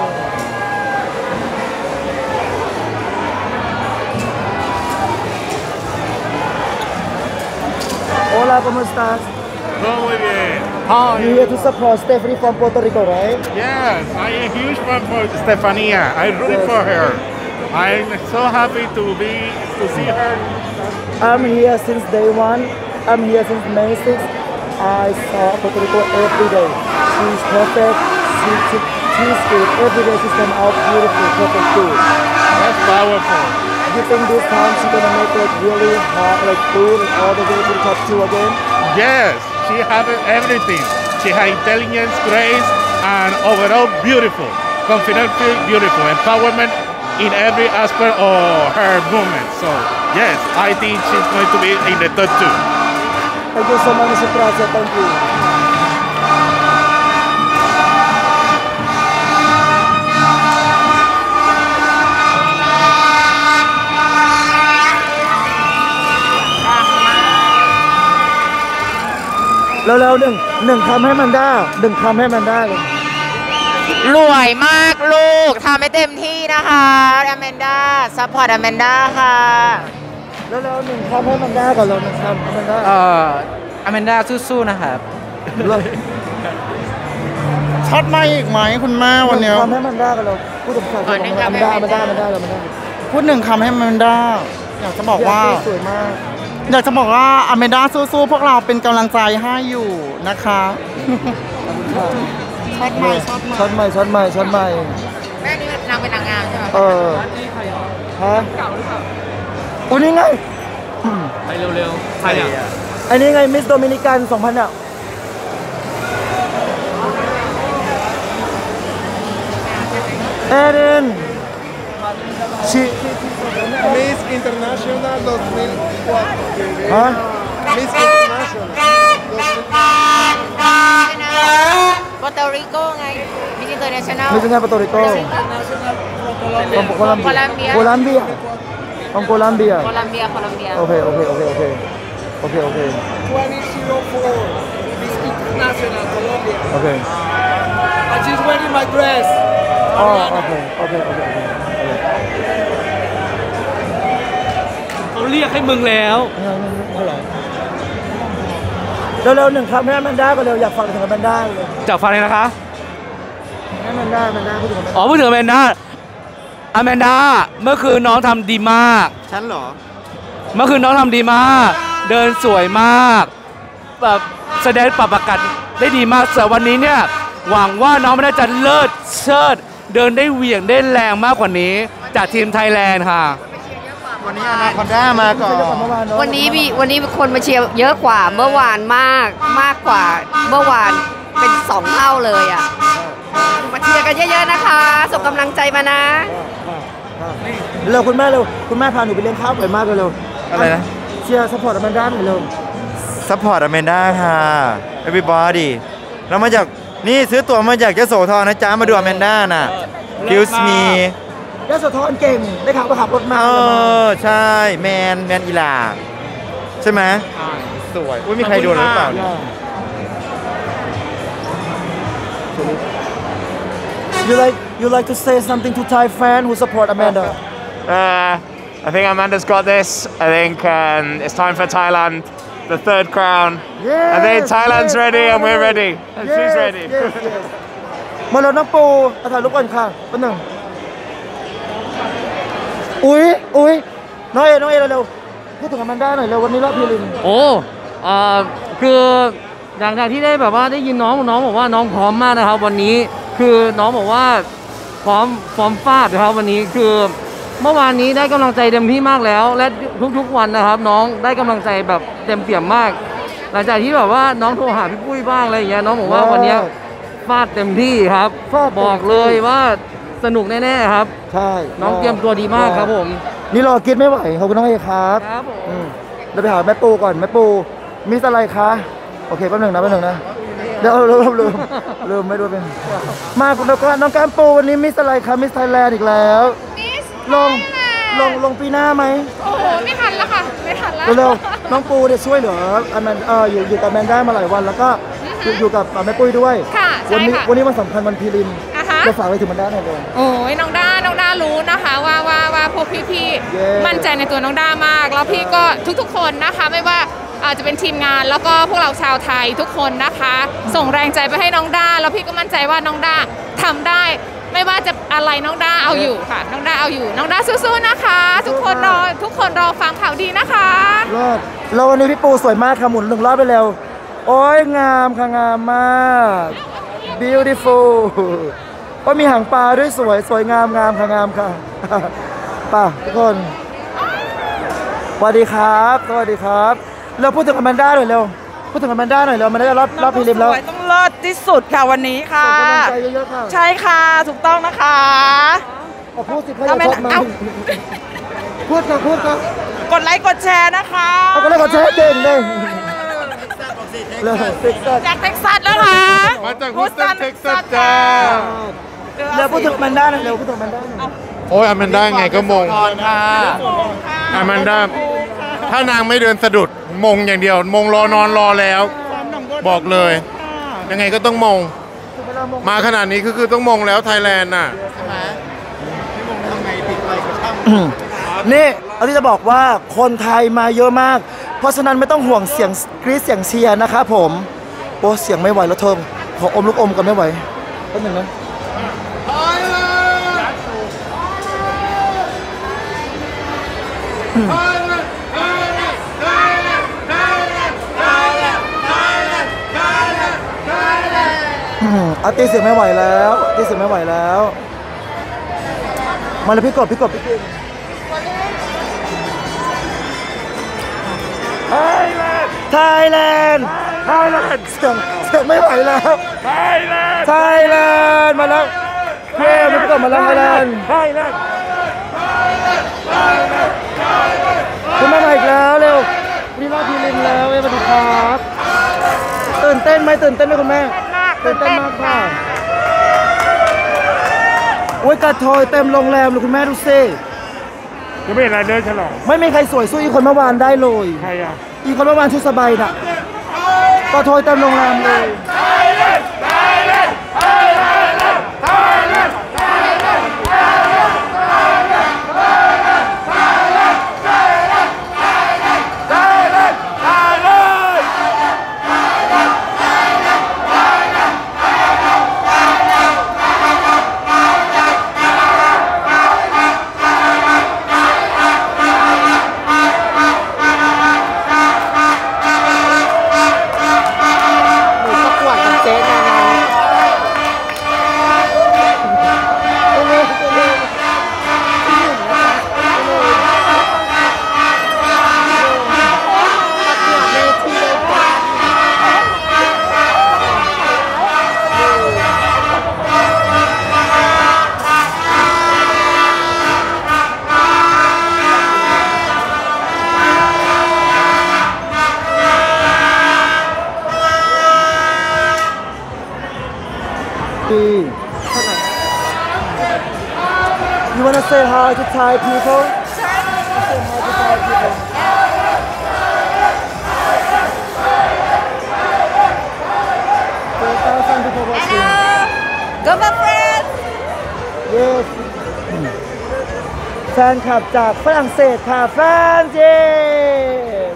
Hola, ¿cómo estás? Todo muy bien. Hi. You're here to support Stephanie from Puerto Rico, right? Yes, I'm a huge fan for Stefania. I rooted for her. I'm so happy to see her. I'm here since day one. I'm here since May 6th. I saw Puerto Rico every day. She's perfect. She's good. Every day she's come out beautiful, perfect food. That's powerful. You think this time she's gonna make like really hot, like food and all the way to the top 2 again? Yes, she has everything. She has intelligence, grace, and overall beautiful. Confident, beautiful. Empowerment in every aspect of her movement. So, yes, I think she's going to be in the top 2. Thank you so much, Mr. Praza. Thank you.แล้วหนึ่งคำให้มันได้1 คำให้มันได้เลยรวยมากลูกทำให้เต็มที่นะคะอแมนด้าซัพพอร์ตอแมนด้าค่ะแล้ว1 คำให้มันได้ก่อนเรา1 คำอแมนด้าอแมนด้าสู้ๆนะครับช็อตมาอีกไหมคุณแม่วันนี้ 1 คำให้มันได้ก่อนเราพูดถึงคำให้มันได้พูด1 คำให้มันได้อยากจะบอกว่าสวยมากอยากจะบอกว่าอแมนด้าสู้ๆพวกเราเป็นกำลังใจให้อยู่นะคะช็อตใหม่แม่นี่นางเป็นนางงามใช่ไหมฮะอุ้ยนี่ไงไปเร็วๆใครอ่ะอันนี้ไงมิสโดมินิกัน2000อ่ะเอเดน Miss International 2004. Huh? Miss International. Puerto Rico ไง Miss International Miss International Puerto Rico. From Colombia. Colombia. From Colombia. Colombia Okay. 2004. Miss International Colombia. Okay. And she's wearing my dress. Oh, okay. เขาเรียกให้มึงแล้วเร็วๆหนึ่งครับให้แมนด้าก็เร็วอยากฟังถึงแมนด้าเลยจากฟังเลยนะคะให้แมนด้าพูดถึงแมนด้าอ๋อพูดถึงอแมนด้าเมื่อคืนน้องทำดีมากฉันเหรอเมื่อคืนน้องทำดีมาก เดินสวยมากแบบแสดงปรับอากาศได้ดีมากแต่วันนี้เนี่ยหวังว่าน้องไม่ได้จะเลิศเชิดเดินได้เหวี่ยงได้แรงมากกว่านี้จากทีมไทยแลนด์ค่ะวันนี้อนาคอนด้ามาก่อนวันนี้คนมาเชียร์เยอะกว่าเมื่อวานมากกว่าเมื่อวานเป็น2 เท่าเลยอ่ะมาเชียร์กันเยอะๆนะคะส่งกำลังใจมานะเร็วคุณแม่พาหนูไปเลี้ยงข้าวบ่อยมากเลยเร็วอะไรนะเชียร์ซัพพอร์ตแมนด้าหน่อยเร็วซัพพอร์ตอแมนด้าค่ะ everybody เรามาจากนี่ซื้อตั๋วมาจากยโสธรนะจ๊ะมาดูอแมนด้าน่ะ Excuse me ยโสธรเก่งได้ข่าวว่าขับรถมาใช่แมนอีหลาใช่ไหมสวยอุ้ยมีใครดูหรือเปล่า You like to say something to Thai fan who support Amanda? I think Amanda's got this. I think it's time for Thailand, the third crown. I think Thailand's ready and we're ready. And she's ready. มาแล้วน้องปูถ่ายรูปก่อนค่ะแป๊บนึงอุ้ยน้องเอเร็วพูดถึงAmandaหน่อยเร็ววันนี้รอบพรีลิมโอ้คืออย่างที่ได้แบบว่าได้ยินน้องบอกว่าน้องพร้อมมากนะครับวันนี้คือน้องบอกว่าพร้อมฟาดนะครับวันนี้คือเมื่อวานนี้ได้กำลังใจเต็มที่มากแล้วและทุกวันนะครับน้องได้กำลังใจแบบเต็มเปี่ยมมากหลังจากที่แบบว่าน้องโทรหาพี่ปุ้ยบ้างอะไรอย่างเงี้ยน้องบอกว่าวันนี้ฟาดเต็มที่ครับบอกเลยว่าสนุกแน่ๆครับใช่น้องเตรียมตัวดีมากครับผมนี่รอกินไม่ไหวขอบคุณน้องเอครับครับผมเราไปหาแม่ปูก่อนแม่ปูมิสอะไรคะโอเคแป๊บนึงนะเดี๋ยวลืมไม่ดูเป็นมาแล้วก็น้องแก้มปูวันนี้มิสอะไรคะมิสไทยแลนด์อีกแล้วลงปีหน้าไหมโอ้โหไม่ทันแล้วค่ะไม่ทันแล้วเร็วน้องปูเนี่ยช่วยเหลืออยู่กับแมนด้ามาหลายวันแล้วก็อยู่กับแม่ปุ้ยด้วยค่ะวันนี้วันสำคัญวันพรีลิมจะฝากอะไรถึงแมนด้าหน่อยเลยโอ้ยน้องด้ารู้นะคะว่าพวกพี่มั่นใจในตัวน้องด้ามากแล้วพี่ก็ทุกคนนะคะไม่ว่าอาจจะเป็นทีมงานแล้วก็พวกเราชาวไทยทุกคนนะคะส่งแรงใจไปให้น้องด้าแล้วพี่ก็มั่นใจว่าน้องด้าทำได้ไม่ว่าจะอะไรน้องด้าเอาอยู่ค่ะน้องด้าเอาอยู่น้องด้าสู้ๆนะคะทุกคนรอฟังข่าวดีนะคะแล้ววันนี้พี่ปูสวยมากค่ะหมุน1 รอบไปเร็วโอ้ยงามค่ะงามมาก beautiful ก็มีหางปลาด้วยสวยงามค่ะงามค่ะป่ะทุกคนสวัสดีครับเราพูดถึงอแมนด้าหน่อยเร็วพูดถึงอแมนด้าหน่อยเร็วมันได้รอบพรีลิมแล้วต้องเลิศที่สุดค่ะวันนี้ค่ะส่งกำลังใจเยอะๆค่ะใช่ค่ะถูกต้องนะคะพูดสิเขาอยากชอบมาพูดค่ะกดไลค์กดแชร์นะคะกดไลค์กดแชร์เก่งเลยจากเท็กซัสแล้วค่ะมาจากฮูสตันเท็กซัสจ้าเราพูดถึงอแมนด้าหน่อยเร็วพูดถึงอแมนด้าหน่อยโอ้ยอแมนด้าไงก็มงอแมนด้าถ้านางไม่เดินสะดุดมงอย่างเดียวมงรอแล้วบอกเลยยังไงก็ต้องมงมาขนาดนี้คือต้องมงแล้วไทยแลนด์น่ะใช่ไหมไม่มงทำไงติดอะไรก็ช่างนี่เอาที่จะบอกว่าคนไทยมาเยอะมากเพราะฉะนั้นไม่ต้องห่วงเสียงกรี๊ดเสียงเชียร์นะครับผมโอ้เสียงไม่ไหวแล้วเธอขออมลูกอมกันไม่ไหวแป๊บนึงนะตีเสียงไม่ไหวแล้วมาเลยพี่กบไทยแลนด์เสียงไม่ไหวแล้วไทยแลนด์มาแล้วพี่กบมาแล้วไทยแลนด์คุณแม่มาอีกแล้วเร็วนี่รอบพีริมแล้วสวัสดีครับตื่นเต้นไหมคุณแม่ตื่นเต้นมากค่ะโอ้ยกระทอยเต็มโรงแรมเลยคุณแม่ดูสิยังไม่เห็นอะไรเดินฉลองไม่มีใครสวยสู้อีคนเมื่อวานได้เลยใครอ่ะอีคนเมื่อวานชุดสบายน่ะกระทอยเต็มโรงแรมเลยYou wanna say hi to Thai people? Say hi to Thai people. Go for friends. Yes. แฟนคลับจากฝรั่งเศสค่ะแฟนเจส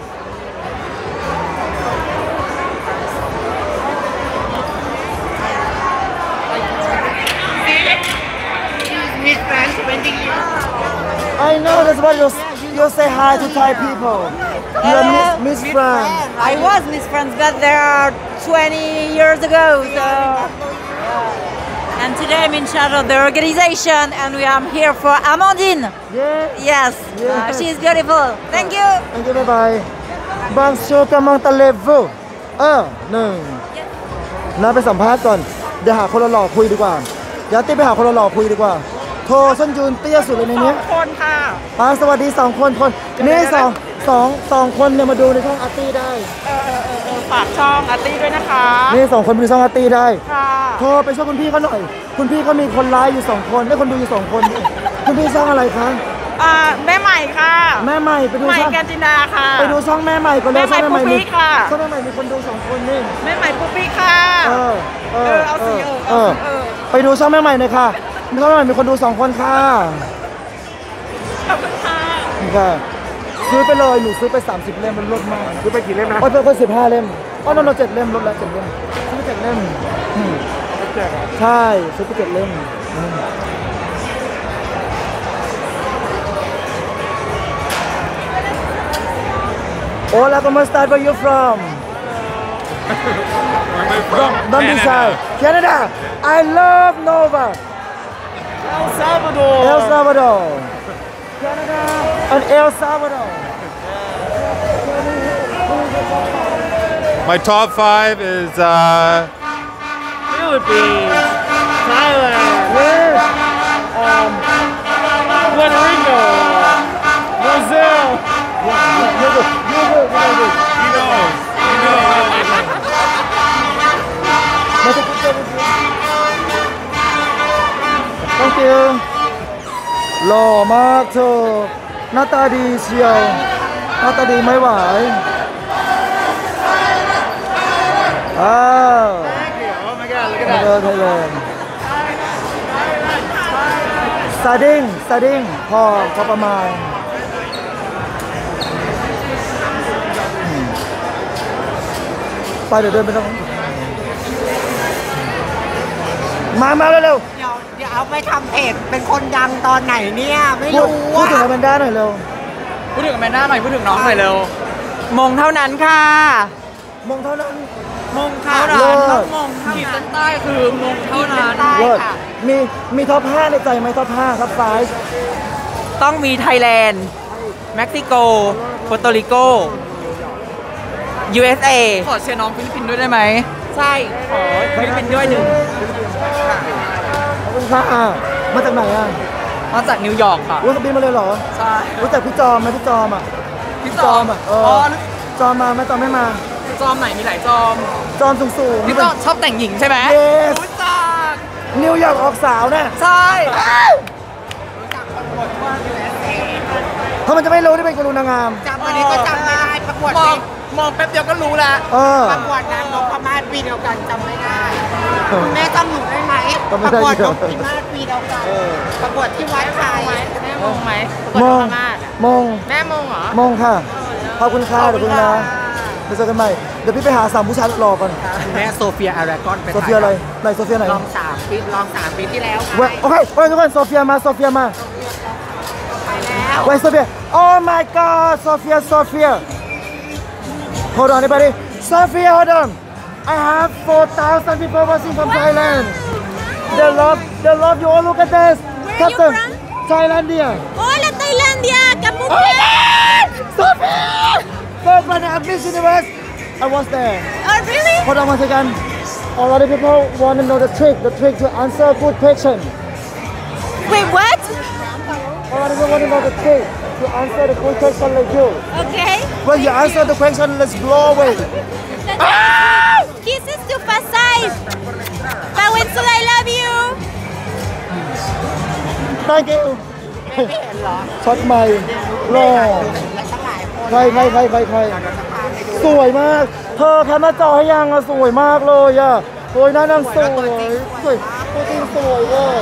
Miss France 20 years. I know that's what you say hi to Thai people. You're Miss France. I was Miss France, but there are 20 years ago. So, and today I'm in charge of the organization, and we are here for Amandine. Yes. She is beautiful. Thank you. Thank you. Bye bye. บางโชว์กำลังตะเลเวลหนึ่งน่าไปสัมภาษณ์ก่อนเดี๋ยวหาคนหล่อคุยดีกว่าเดี๋ยวตี้ไปหาคนหล่อคุยดีกว่าโทรส้นยืนเตี้ยสุดเลยในนี้คนค่ะสวัสดี2 คนนี่สองคนเนี่ยมาดูในช่องอาร์ตี้ได้ฝากช่องอาร์ตี้ด้วยนะคะนี่2 คนมาดูช่องอาร์ตี้ได้ค่ะโทรไปช่วยคุณพี่เขาหน่อยคุณพี่เขามีคนไลฟ์อยู่2 คนได้คนดูอยู่2 คนคุณพี่ช่องอะไรคะแม่ใหม่ค่ะแม่ใหม่ไปดูช่องแกนจินดาค่ะไปดูช่องแม่ใหม่ก่อนเลยช่องแม่ใหม่ปุ๊กปิ๊กค่ะช่องแม่ใหม่มีคนดู2 คนนี่แม่ใหม่ปุ๊กปิ๊กค่ะเอาสิไปดูช่องแม่ใหม่หน่อยค่ะช่องแม่ใหม่มีคนดู2 คนค่ะขอบคุณค่ะค่ะซื้อไปเลยหนูซื้อไป30 เล่มมันลดมากซื้อไปกี่เล่มนะเพิ่ม15 เล่มเรา7 เล่มลดแล้ว7 เล่มซื้อ7 เล่มใช่ซื้อไป7 เล่มHola, ¿cómo estás? Where are you from? Don't be shy. Canada. I love Nova. El Salvador. El Salvador. Canada and El Salvador. My top 5 is Philippines, Thailand, Puerto Rico, Brazil. Thank you หล่อมากเธอหน้าตาดีเชียวหน้าตาดีไม่ไหวThailand ซาดิ้งพอประมาณไปเดี๋ยวเดินไปตรงมาเร็วเดี๋ยวเอาไปทำเพจเป็นคนดังตอนไหนเนี่ยไม่รู้พูดถึงอแมนด้าหน่อยเร็วพูดถึงอแมนด้าหน่อยพูดถึงน้องหน่อยเร็วมงเท่านั้นค่ะมงเท่านั้นต้องมงขีดเส้นใต้คือมงเท่านั้นมีท็อป 5ในใจไหมท็อป 5ครับ 5ต้องมีไทยแลนด์เม็กซิโกโปรโตริโก USA ขอเชียร์น้องฟิลิปปินส์ด้วยได้ไหมใช่ขอฟิลิปปินส์ด้วย1 ขอบคุณค่ะมาจากไหนมาจากนิวยอร์กค่ะรู้สึกบินมาเลยเหรอใช่รู้จักพี่จอมไหมพี่จอมอ่ะพี่จอมอ่ะจอมมาไหมจอมไม่มาจอมไหนมีหลายจอมจอมสูงๆพี่จอมชอบแต่งหญิงใช่ไหม Yes รู้จักนิวยอร์กออกสาวน่ะใช่ถ้ามันจะไม่รู้ที่เป็นกูรูนางงามจำวันนี้ก็จำไม่ได้ประกวดมองแป๊บเดียวก็รู้แล้วประกวดนางนพมาศปีเดียวกันจำไม่ได้คุณแม่จำหนูได้ไหมจำไม่ประได้กวดอีกนเหรอพมาศปีเดียวกันประกวดที่วัดไทยแม่มงไหมมงมงแม่มงเหรอมงค่ะขอบคุณค่ะเดี๋ยวคุณนะไปเจอกันใหม่เดี๋ยวพี่ไปหาสามผู้ชายรอก่อนคุณแม่โซเฟียอารากอนไปโซเฟียอะไรไหนโซเฟียไหนลอง3 ปีที่แล้วโอเคทุกคนโซเฟียมาโซเฟียมาไปแล้ว Wait, Sophia. Oh my God, Sophia. Hold on, everybody. Sophia, hold on. I have 4,000 people watching from Thailand. They love you. Oh, look at this. Where are you from? Thailandia. Hola, Tailandia. Kamu Sophia! First one at Miss Universe. I was there. Oh, really? Hold on 1 second. A lot of people want to know the trick to answer good question. Wait, what? A lot of people want to know the trick to answer the good question like you. Okay. When you answer the question, let's blow away. Kisses to fast size. Pawensul, I love you. Thank you. ช็อตใหม่รอใครสวยมาก เธอแคปหน้าจอให้ยังอะสวยมากเลยอะโอ้ยหน้านางสวยตัวจริงสวยเว้ย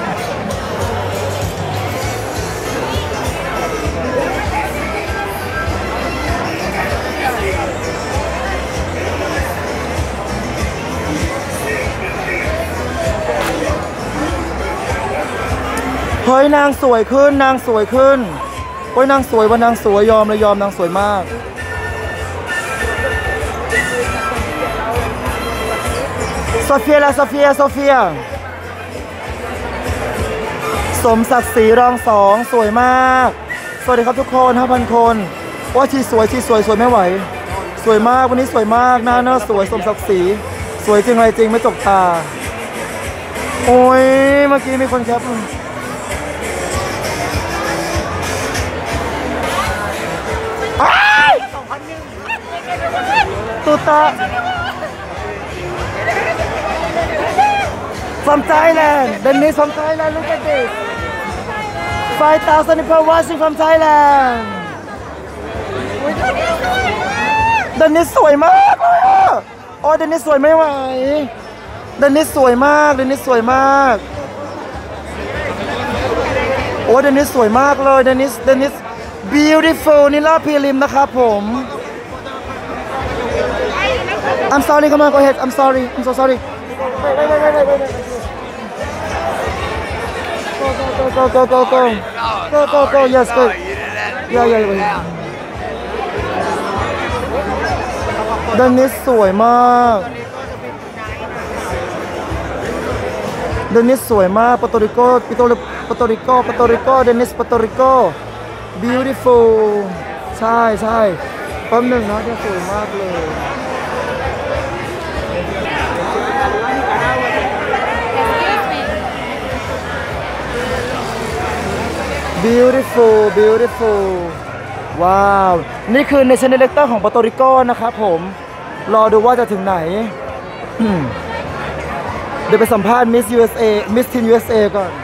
เฮ้ยนางสวยขึ้นโอ้ยนางสวยว่านางสวยยอมนางสวยมากโซเฟียสมศักดิ์ศรีรอง2สวยมากสวัสดีครับทุกคน 5,000 คนว่าชีสวยไม่ไหวสวยมากวันนี้สวยมากหน้าสวยสมศักดิ์ศรีสวยจริงอะไรจริงไม่จกตาโอ้ยเมื่อกี้มีคนแคปตุตา From Thailand, Dennis from Thailand, look at this 5,000 people watching from Thailand Dennis สวยมากเลยอ่ะโอ้ย Dennis สวยไม่ไหว Dennis สวยมาก โอ้ย Dennis สวยมากเลย Dennis beautiful นี่รอบพรีลิมนะครับผม I'm sorry, come on, go ahead. I'm so sorry. Wait. Go. Yes, go. Yeah. Dennis สวยมากปอร์โตริโก Dennis ปอร์โตริโก beautiful ใช่แป๊บหนึ่งนะจะสวยมากเลย beautiful ว้าว นี่คือ Nation Director ของปอร์โตริโกนะครับผมรอดูว่าจะถึงไหน เดี๋ยวไปสัมภาษณ์ Miss Teen USA ก่อน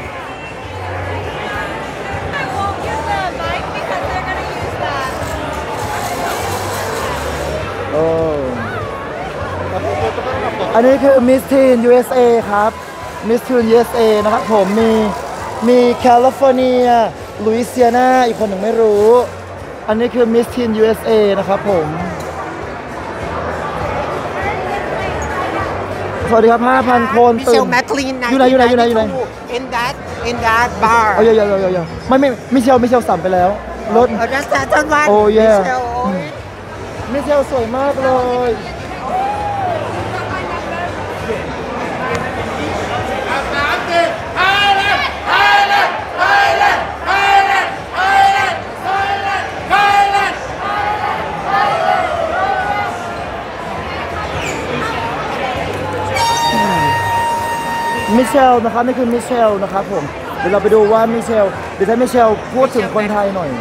อันนี้คือ Miss Teen USA ครับ Miss Teen USA นะครับผมมีแคลิฟอร์เนียลุยเซียนาอีกคนหนึ่งไม่รู้อันนี้คือ Miss Teen USA นะครับผมสวัสดีครับ 5,000 คนตื่น Michelle McLean อยู่ไหน in that bar อย่าไม่มิเชลสั่มไปแล้วรถ that's that one โอ้ยมิเชลสวยมากเลยมิเชลนะครับนี่คือมิเชลนะครับผมดี๋ยวเราไปดูว่ามิเชลเดี๋ยวให้มิเชลพูดถึงคนไทยหน่อย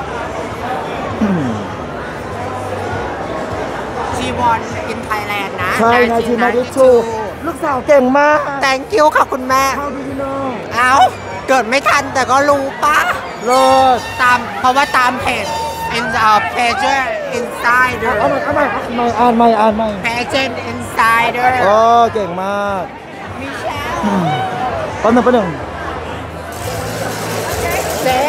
She won in Thailand นะใช่1992ลูกสาวเก่งมาก Thank you ค่ะคุณแม่ How do you know เอ้าเกิดไม่ทันแต่ก็รู้ปะเลิศตามเพราะว่าตามเพจ in Pager Insider เอาใหม่อ่านใหม่ Pager Insider อ๋อเก่งมากแป๊บนึงเจ๊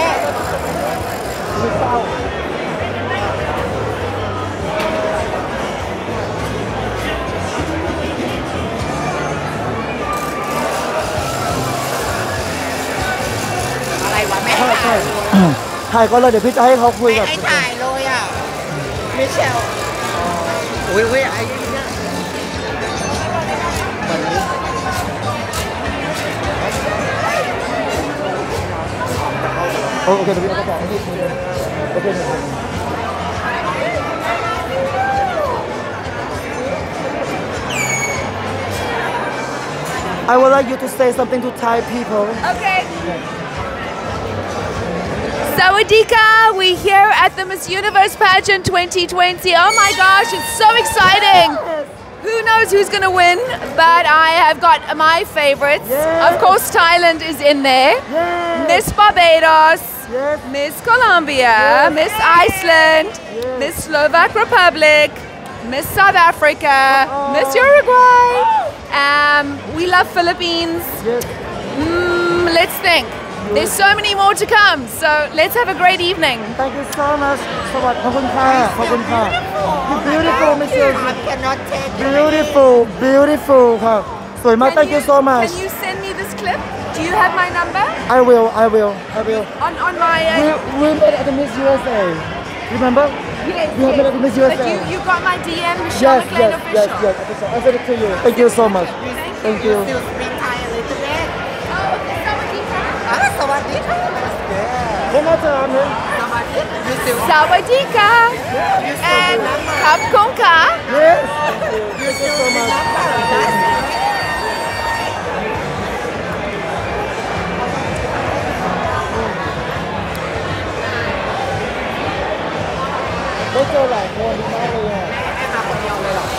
อะไรวะแม่ถ่ายก็เลยเดี๋ยวพี่จะให้เขาคุยกับไม่ถ่ายเลยอ่ะมิเชลอุ้ยไอ้เนี่ยโอเคเดี๋ยวพี่เอากระเป๋าให้พี่คุยเลยโอเคI would like you to say something to Thai people. Okay. Sawadika, we're here at the Miss Universe pageant 2020. Oh my gosh, it's so exciting. Who knows who's going to win, but I have got my favorites. Of course, Thailand is in there. Miss Barbados, Miss Colombia, Miss Iceland, Miss Slovak Republic, Miss South Africa, Miss Uruguay. We love Philippines. Let's think. There's so many more to come, so let's have a great evening. Thank you so much. สวัสดีค่ะ Beautiful, Miss Beautiful ค่ะสวยมาก Thank you so much. Can you send me this clip? Do you have my number? I will. On my. We met at the Miss USA. Remember? Yes. We met at the Miss USA. But you got my DM, Michelle McLean official. Yes. I sent it to you. Thank you so much. Thank you. Still speak Thai a little bit. Sawadika. Sawadika. And Kapkonka. Yes. Thank you so much. Có chơi lại con đi nói luôn à. Em là con nhau đây rồi.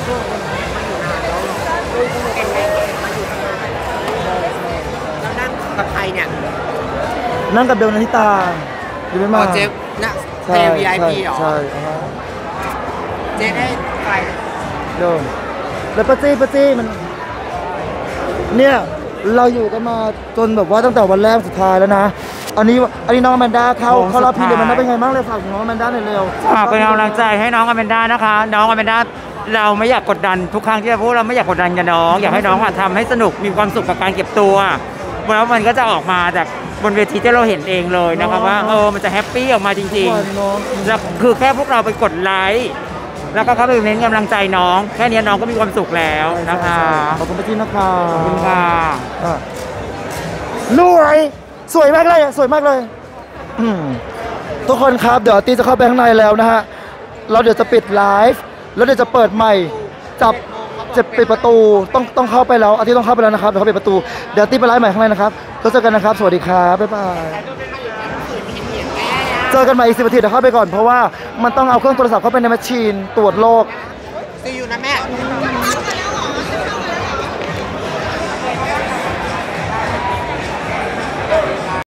Nó đangกับใครเนี่ยนั่งกับเบลนันทิตาอยู่ไม่มาเจ๊น่ะเท VIP เหรอใช่เจ๊ได้ใครเดินแล้วป้าจี้มันเนี่ยเราอยู่กันมาจนแบบว่าตั้งแต่วันแรกสุดท้ายแล้วนะอันนี้น้องอแมนด้าเข้ารอบพี่เลยมันได้เป็นไงบ้างเลยฝากถึงน้องอแมนด้าหน่อยเร็วฝากเป็นกำลังใจให้น้องอแมนด้านะคะน้องอแมนด้าเราไม่อยากกดดันทุกครั้งที่เราพูดเราไม่อยากกดดันกับน้องอยากให้น้องทำให้สนุกมีความสุขกับการเก็บตัวแล้วมันก็จะออกมาจากบนเวทีที่เราเห็นเองเลยนะคะว่ามันจะแฮปปี้ออกมาจริงๆแล้วคือแค่พวกเราไปกดไลค์แล้วก็เข้าไปเน้นกำลังใจน้องแค่นี้น้องก็มีความสุขแล้วนะคะขอบคุณพี่นะคะขอบคุณค่ะรวยสวยมากเลยทุกคนครับเดี๋ยวตีจะเข้าไปข้างในแล้วนะฮะเราเดี๋ยวจะปิดไลฟ์แล้วเดี๋ยวจะเปิดใหม่จะปิดประตูต้องเข้าไปแล้วอาทิตย์ต้องเข้าไปแล้วนะครับเดี๋ยวเขาปิดประตูเดี๋ยวตีไปไลฟ์ใหม่ข้างในนะครับแล้วเจอกันนะครับสวัสดีครับบ๊ายบายเจอกันใหม่อีก10 นาทีเดี๋ยวเข้าไปก่อนเพราะว่ามันต้องเอาเครื่องโทรศัพท์เข้าไปในแมชชีนตรวจโรค